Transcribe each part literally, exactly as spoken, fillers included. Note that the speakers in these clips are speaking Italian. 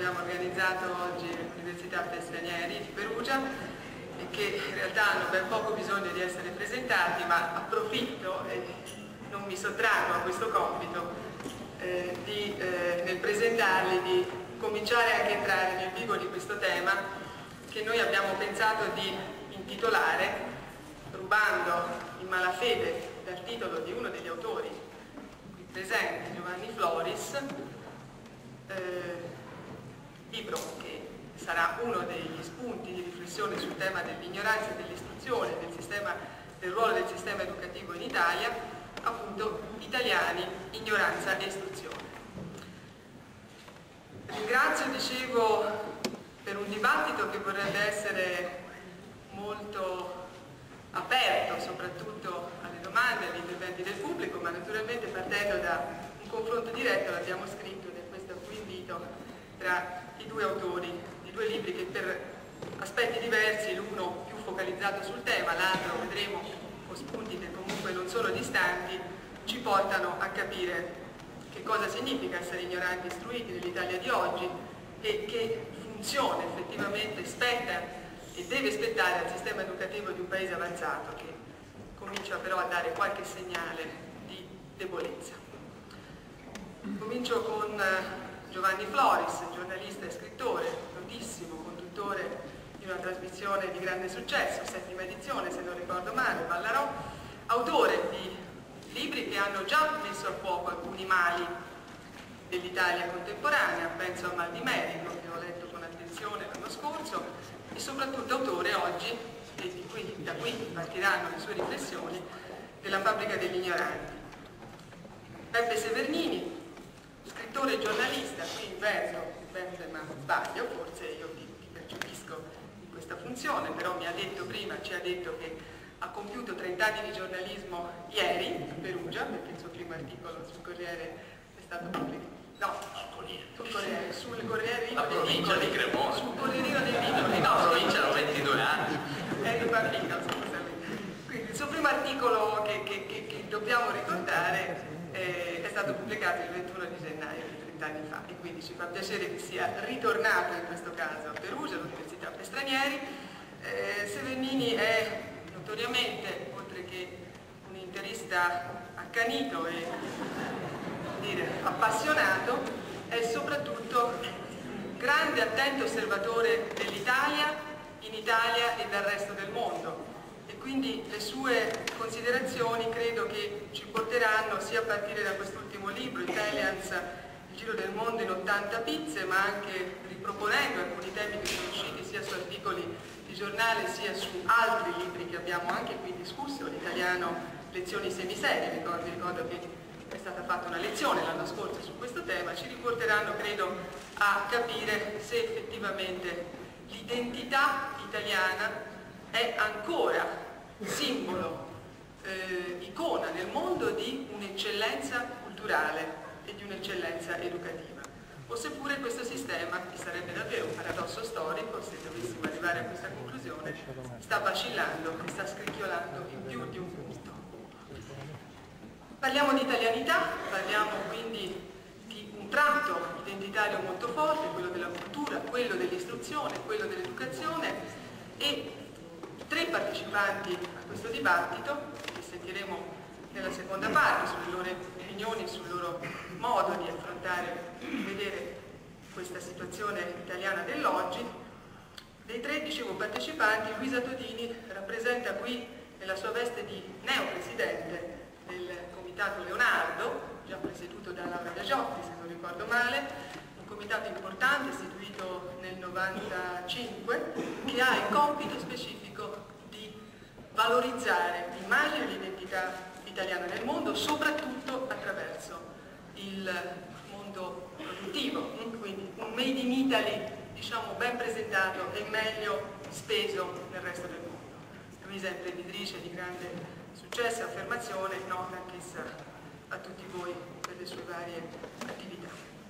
abbiamo organizzato oggi all'Università per Stranieri di Perugia e che in realtà hanno ben poco bisogno di essere presentati, ma approfitto e non mi sottraggo a questo compito eh, di, eh, nel presentarli, di cominciare anche a entrare nel vivo di questo tema che noi abbiamo pensato di intitolare, rubando in malafede dal titolo di uno degli autori qui presenti, Giovanni Floris, eh, libro che sarà uno degli spunti di riflessione sul tema dell'ignoranza e dell'istruzione, del, sistema, del ruolo del sistema educativo in Italia, appunto Italiani, ignoranza e istruzione. Ringrazio, dicevo, per un dibattito che vorrebbe essere molto aperto soprattutto alle domande e agli interventi del pubblico, ma naturalmente partendo da un confronto diretto, l'abbiamo scritto ed è questo qui invito, tra i due autori di due libri che per aspetti diversi, l'uno più focalizzato sul tema, l'altro vedremo con spunti che comunque non sono distanti, ci portano a capire che cosa significa essere ignoranti e istruiti nell'Italia di oggi e che funzione effettivamente spetta e deve spettare al sistema educativo di un paese avanzato che comincia però a dare qualche segnale di debolezza. Comincio con Giovanni Floris, giornalista e scrittore, notissimo, conduttore di una trasmissione di grande successo, settima edizione se non ricordo male, Ballarò, autore di libri che hanno già messo a fuoco alcuni mali dell'Italia contemporanea, penso a Mal di Merico, che ho letto con attenzione l'anno scorso, e soprattutto autore oggi, e di qui, da qui partiranno le sue riflessioni, della Fabbrica degli ignoranti. Peppe Severnini, scrittore e giornalista, qui inverso, Peppe ma sbaglio, forse io ti, ti percepisco in questa funzione, però mi ha detto prima, ci ha detto che ha compiuto trenta anni di giornalismo ieri a Perugia, perché il suo primo articolo sul Corriere è stato pubblicato. No, sul Corriere, sul Corrierino dei Vicoli, di Cremona. sul Corrierino dei Vicoli, no, no, provincia hanno ventidue anni. È di Parlica, scusami. Quindi il suo primo articolo che, che, che, che dobbiamo ricordare eh, è stato pubblicato il ventuno di gennaio di trenta anni fa e quindi ci fa piacere che sia ritornato in questo caso a Perugia, all'Università per Stranieri. Eh, Severnini è notoriamente, oltre che un interista accanito e dire, appassionato, è soprattutto un grande attento osservatore dell'Italia, in Italia e del resto del mondo e quindi le sue considerazioni credo che ci porteranno sia a partire da quest'ultimo libro, Italians, il giro del mondo in ottanta pizze, ma anche riproponendo alcuni temi che sono usciti sia su articoli di giornale sia su altri libri che abbiamo anche qui discusso, l'italiano Lezioni semiserie, ricordo, ricordo che è stata fatta una lezione l'anno scorso su questo tema, ci riporteranno credo a capire se effettivamente l'identità italiana è ancora simbolo, eh, icona nel mondo di un'eccellenza culturale e di un'eccellenza educativa. O seppure questo sistema, che sarebbe davvero un paradosso storico se dovessimo arrivare a questa conclusione, sta vacillando e sta scricchiolando in più di un punto. Parliamo di italianità, parliamo quindi di un tratto identitario molto forte, quello della cultura, quello dell'istruzione, quello dell'educazione e tre partecipanti a questo dibattito, che sentiremo nella seconda parte, sulle loro opinioni, sul loro modo di affrontare e vedere questa situazione italiana dell'oggi. Dei tre, dicevo, partecipanti, Luisa Todini rappresenta qui nella sua veste di neopresidente del Comitato Leonardo, già presieduto da Laura Biagiotti se non ricordo male, un comitato importante istituito nel novantacinque che ha il compito specifico di valorizzare l'immagine e l'identità italiana nel mondo, soprattutto attraverso il mondo produttivo, quindi un Made in Italy diciamo ben presentato e meglio speso nel resto del mondo. Luisa è imprenditrice di grande successo e affermazione, nota anch'essa a tutti voi per le sue varie attività.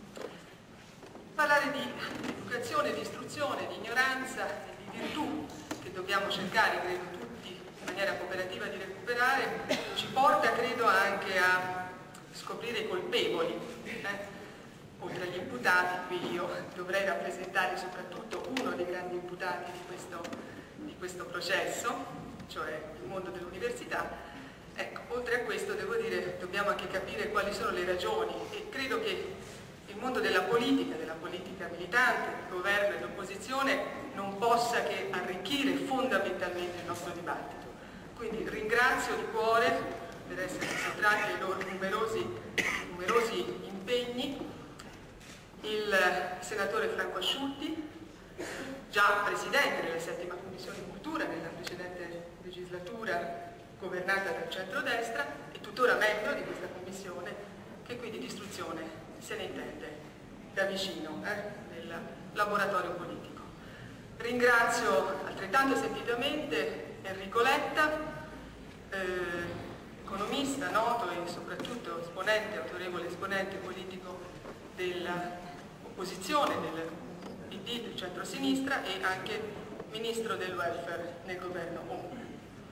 Parlare di educazione, di istruzione, di ignoranza e di virtù che dobbiamo cercare, credo tutti, in maniera cooperativa di recuperare, ci porta, credo, anche a scoprire i colpevoli. Eh? oltre agli imputati, qui io dovrei rappresentare soprattutto uno dei grandi imputati di questo, di questo processo, cioè il mondo dell'università. Ecco, oltre a questo devo dire dobbiamo anche capire quali sono le ragioni, e credo che il mondo della politica, della politica militante, del governo e dell'opposizione non possa che arricchire fondamentalmente il nostro dibattito. Quindi ringrazio di cuore per essere sottratti ai loro numerosi, numerosi impegni il senatore Franco Asciutti, già presidente della settima commissione cultura nella precedente legislatura governata dal centrodestra e tuttora membro di questa commissione, che quindi di istruzione se ne intende da vicino eh, nel laboratorio politico. Ringrazio altrettanto sentitamente Enrico Letta, eh, economista noto e soprattutto esponente, autorevole esponente politico dell'opposizione del P D, del centro-sinistra, e anche ministro del welfare nel governo Ombra.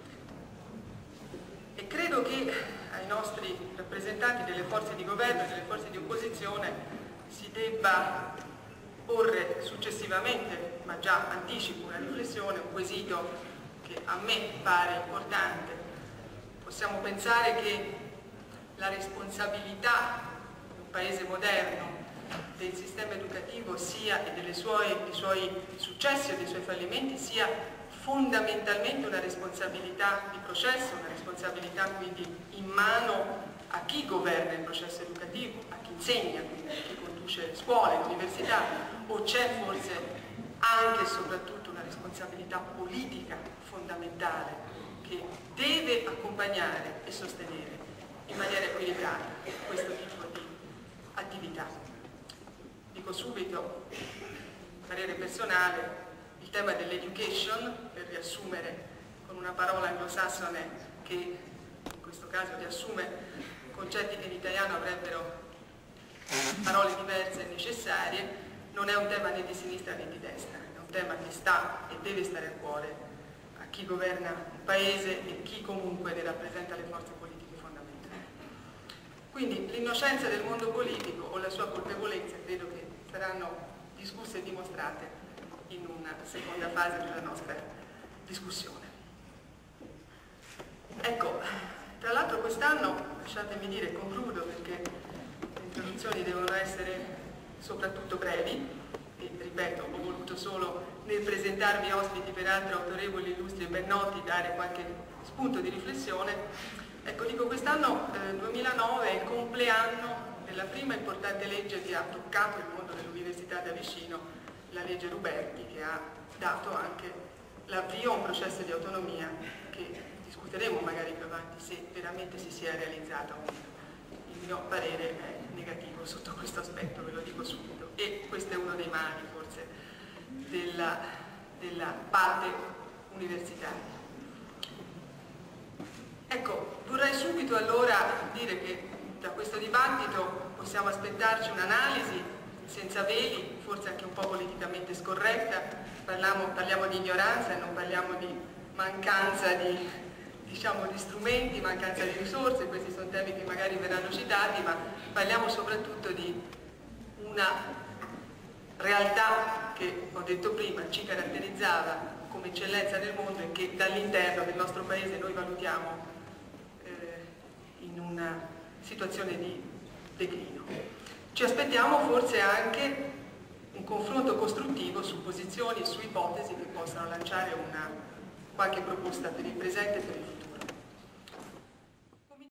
E credo che ai nostri rappresentanti delle forze di governo e delle forze di opposizione si debba porre successivamente, ma già anticipo una riflessione, un quesito che a me pare importante. Possiamo pensare che la responsabilità di un paese moderno del sistema educativo sia, e dei suoi, dei suoi successi o dei suoi fallimenti, sia fondamentalmente una responsabilità di processo, una responsabilità quindi in mano a chi governa il processo educativo, a chi insegna, quindi a chi conduce scuole, università, o c'è forse anche e soprattutto una responsabilità politica fondamentale che deve accompagnare e sostenere in maniera equilibrata questo tipo di attività. Dico subito, parere personale, il tema dell'education, per riassumere con una parola anglosassone che in questo caso riassume concetti che in italiano avrebbero parole diverse e necessarie, non è un tema né di sinistra né di destra, è un tema che sta e deve stare a cuore a chi governa un paese e chi comunque ne rappresenta le forze politiche fondamentali. Quindi l'innocenza del mondo politico o la sua colpevolezza credo che saranno discusse e dimostrate in una seconda fase della nostra discussione. Ecco, tra l'altro quest'anno, lasciatemi dire, concludo perché le introduzioni devono essere soprattutto brevi e, ripeto, ho voluto solo nel presentarvi ospiti peraltro autorevoli, illustri e ben noti dare qualche spunto di riflessione. Ecco, dico quest'anno, eh, duemilanove, è il compleanno della prima importante legge che ha toccato il mondo dell'università da vicino, la legge Ruberti, che ha dato anche l'avvio a un processo di autonomia che discuteremo magari più avanti se veramente si sia realizzato. Il mio parere è negativo sotto questo aspetto, ve lo dico subito, e questo è uno dei mali forse della, della parte universitaria. Ecco, vorrei subito allora dire che da questo dibattito possiamo aspettarci un'analisi senza veli, forse anche un po' politicamente scorretta, parliamo, parliamo di ignoranza e non parliamo di mancanza di, diciamo, di strumenti, mancanza di risorse, questi sono temi che magari verranno citati, ma parliamo soprattutto di una realtà che, ho detto prima, ci caratterizzava come eccellenza nel mondo e che dall'interno del nostro paese noi valutiamo eh, in una situazione di declino. Ci aspettiamo forse anche un confronto costruttivo su posizioni e su ipotesi che possano lanciare una, qualche proposta per il presente e per il futuro.